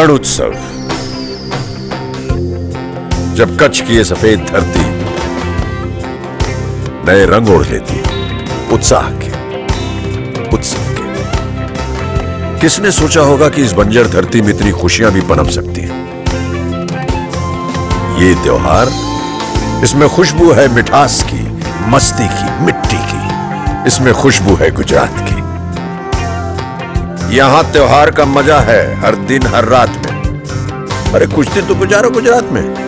रण उत्सव, जब कच्छ की ये सफेद धरती नए रंग ओढ़ लेती, उत्साह के, उत्सव के। किसने सोचा होगा कि इस बंजर धरती में इतनी खुशियां भी पनप सकती हैं। ये त्योहार, इसमें खुशबू है मिठास की, मस्ती की, मिट्टी की। इसमें खुशबू है गुजरात की। यहां त्योहार का मजा है हर दिन हर रात में। अरे कुछ दिन तो गुजारो गुजरात में।